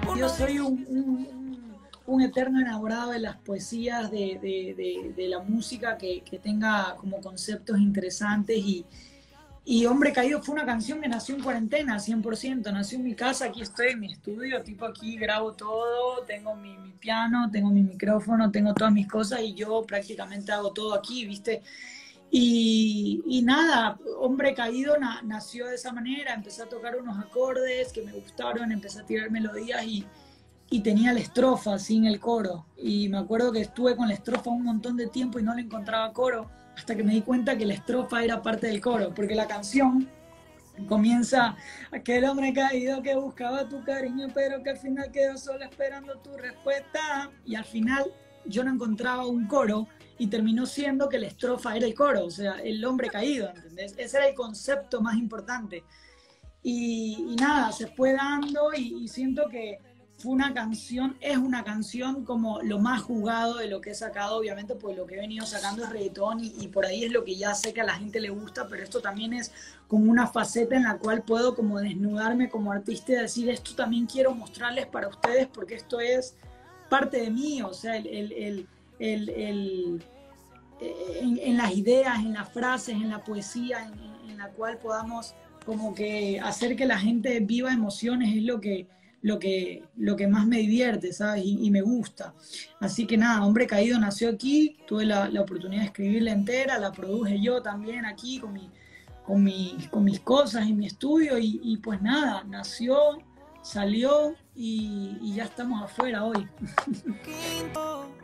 Yo soy un eterno enamorado de las poesías, de la música que tenga como conceptos interesantes y Hombre Caído fue una canción que nació en cuarentena, 100%. Nació en mi casa, aquí estoy en mi estudio, tipo aquí grabo todo, tengo mi piano, tengo mi micrófono, tengo todas mis cosas y yo prácticamente hago todo aquí, ¿viste? Y nada, Hombre Caído nació de esa manera, empecé a tocar unos acordes que me gustaron, empecé a tirar melodías y tenía la estrofa sin el coro. Y me acuerdo que estuve con la estrofa un montón de tiempo y no le encontraba coro, hasta que me di cuenta que la estrofa era parte del coro, porque la canción comienza: aquel hombre caído que buscaba tu cariño, pero que al final quedó solo esperando tu respuesta. Y al final yo no encontraba un coro y terminó siendo que la estrofa era el coro, o sea, el hombre caído, ¿entendés? Ese era el concepto más importante. Y nada, se fue dando y siento que fue una canción, es una canción como lo más jugado de lo que he sacado, obviamente, pues lo que he venido sacando es reggaetón y por ahí es lo que ya sé que a la gente le gusta, pero esto también es como una faceta en la cual puedo como desnudarme como artista y decir, esto también quiero mostrarles para ustedes porque esto es parte de mí, o sea, en las ideas, en las frases, en la poesía, en la cual podamos como que hacer que la gente viva emociones es lo que más me divierte, ¿sabes? Y me gusta. Así que nada, Hombre Caído nació aquí, tuve la oportunidad de escribirla entera, la produje yo también aquí con mis cosas en mi estudio y pues nada, nació, salió y ya estamos afuera hoy.